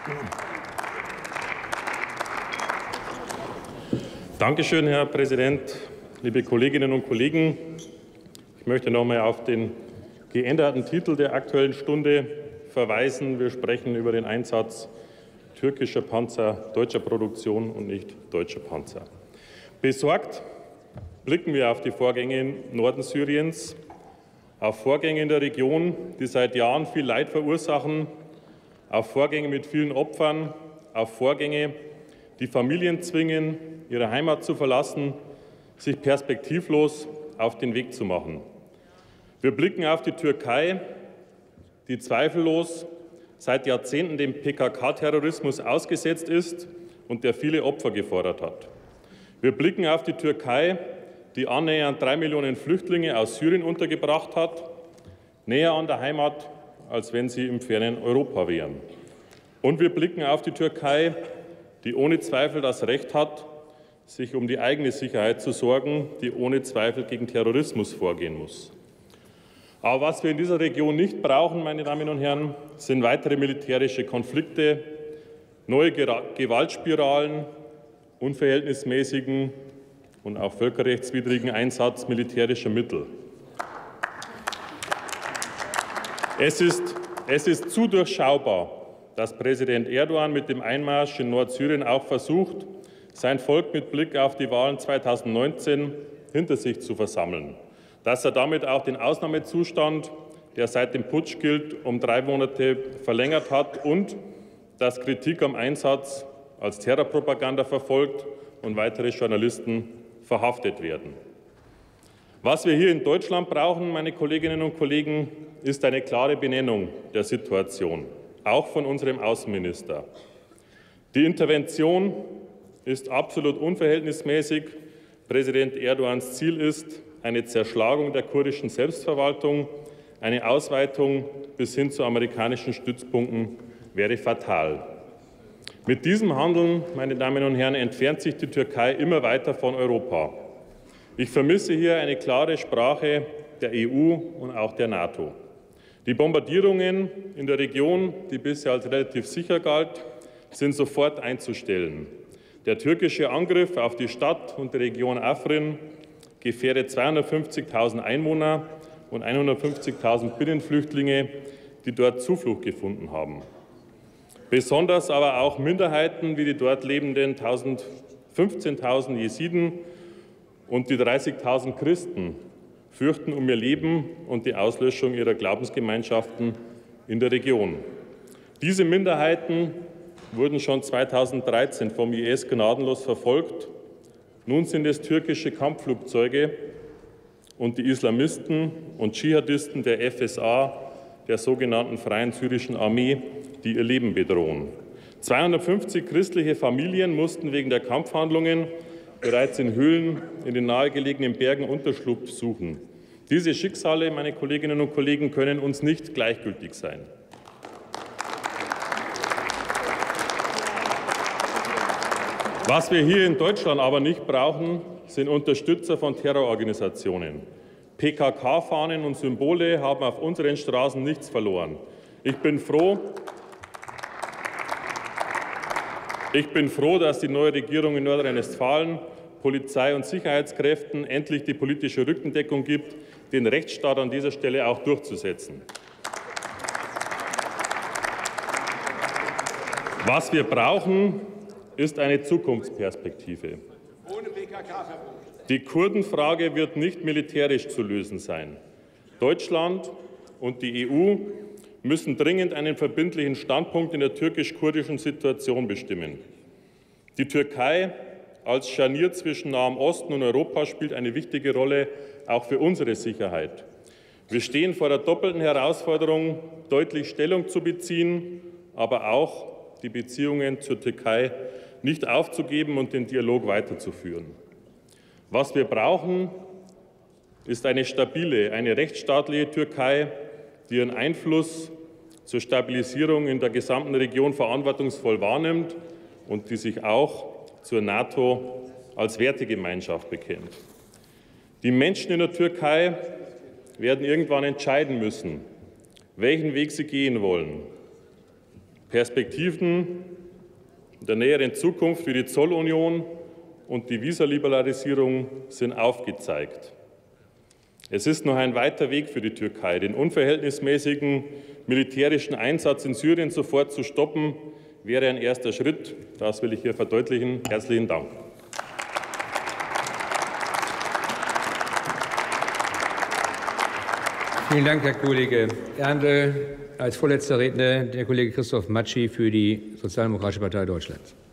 Dankeschön, Herr Präsident, liebe Kolleginnen und Kollegen. Ich möchte noch einmal auf den geänderten Titel der Aktuellen Stunde verweisen. Wir sprechen über den Einsatz türkischer Panzer deutscher Produktion und nicht deutscher Panzer. Besorgt blicken wir auf die Vorgänge im Norden Syriens, auf Vorgänge in der Region, die seit Jahren viel Leid verursachen, auf Vorgänge mit vielen Opfern, auf Vorgänge, die Familien zwingen, ihre Heimat zu verlassen, sich perspektivlos auf den Weg zu machen. Wir blicken auf die Türkei, die zweifellos seit Jahrzehnten dem PKK-Terrorismus ausgesetzt ist und der viele Opfer gefordert hat. Wir blicken auf die Türkei, die annähernd 3 Millionen Flüchtlinge aus Syrien untergebracht hat, näher an der Heimat, als wenn sie im fernen Europa wären. Und wir blicken auf die Türkei, die ohne Zweifel das Recht hat, sich um die eigene Sicherheit zu sorgen, die ohne Zweifel gegen Terrorismus vorgehen muss. Aber was wir in dieser Region nicht brauchen, meine Damen und Herren, sind weitere militärische Konflikte, neue Gewaltspiralen, unverhältnismäßigen und auch völkerrechtswidrigen Einsatz militärischer Mittel. Es ist zu durchschaubar, dass Präsident Erdogan mit dem Einmarsch in Nordsyrien auch versucht, sein Volk mit Blick auf die Wahlen 2019 hinter sich zu versammeln. Dass er damit auch den Ausnahmezustand, der seit dem Putsch gilt, um 3 Monate verlängert hat und dass Kritik am Einsatz als Terrorpropaganda verfolgt und weitere Journalisten verhaftet werden. Was wir hier in Deutschland brauchen, meine Kolleginnen und Kollegen, ist eine klare Benennung der Situation, auch von unserem Außenminister. Die Intervention ist absolut unverhältnismäßig. Präsident Erdogans Ziel ist eine Zerschlagung der kurdischen Selbstverwaltung. Eine Ausweitung bis hin zu amerikanischen Stützpunkten wäre fatal. Mit diesem Handeln, meine Damen und Herren, entfernt sich die Türkei immer weiter von Europa. Ich vermisse hier eine klare Sprache der EU und auch der NATO. Die Bombardierungen in der Region, die bisher als relativ sicher galt, sind sofort einzustellen. Der türkische Angriff auf die Stadt und die Region Afrin gefährdet 250.000 Einwohner und 150.000 Binnenflüchtlinge, die dort Zuflucht gefunden haben. Besonders aber auch Minderheiten wie die dort lebenden 15.000 Jesiden und die 30.000 Christen fürchten um ihr Leben und die Auslöschung ihrer Glaubensgemeinschaften in der Region. Diese Minderheiten wurden schon 2013 vom IS gnadenlos verfolgt. Nun sind es türkische Kampfflugzeuge und die Islamisten und Dschihadisten der FSA, der sogenannten Freien Syrischen Armee, die ihr Leben bedrohen. 250 christliche Familien mussten wegen der Kampfhandlungen bereits in Höhlen in den nahegelegenen Bergen Unterschlupf suchen. Diese Schicksale, meine Kolleginnen und Kollegen, können uns nicht gleichgültig sein. Was wir hier in Deutschland aber nicht brauchen, sind Unterstützer von Terrororganisationen. PKK-Fahnen und Symbole haben auf unseren Straßen nichts verloren. Ich bin froh, dass die neue Regierung in Nordrhein-Westfalen Polizei und Sicherheitskräften endlich die politische Rückendeckung gibt, den Rechtsstaat an dieser Stelle auch durchzusetzen. Was wir brauchen, ist eine Zukunftsperspektive. Ohne PKK-Verbot. Die Kurdenfrage wird nicht militärisch zu lösen sein. Deutschland und die EU müssen dringend einen verbindlichen Standpunkt in der türkisch-kurdischen Situation bestimmen. Die Türkei als Scharnier zwischen Nahem Osten und Europa spielt eine wichtige Rolle, auch für unsere Sicherheit. Wir stehen vor der doppelten Herausforderung, deutlich Stellung zu beziehen, aber auch die Beziehungen zur Türkei nicht aufzugeben und den Dialog weiterzuführen. Was wir brauchen, ist eine stabile, eine rechtsstaatliche Türkei, die ihren Einfluss zur Stabilisierung in der gesamten Region verantwortungsvoll wahrnimmt und die sich auch zur NATO als Wertegemeinschaft bekennt. Die Menschen in der Türkei werden irgendwann entscheiden müssen, welchen Weg sie gehen wollen. Perspektiven in der näheren Zukunft für die Zollunion und die Visaliberalisierung sind aufgezeigt. Es ist noch ein weiter Weg für die Türkei. Den unverhältnismäßigen militärischen Einsatz in Syrien sofort zu stoppen, wäre ein erster Schritt. Das will ich hier verdeutlichen. Herzlichen Dank. Vielen Dank, Herr Kollege Erndl. Als vorletzter Redner der Kollege Christoph Matschi für die Sozialdemokratische Partei Deutschlands.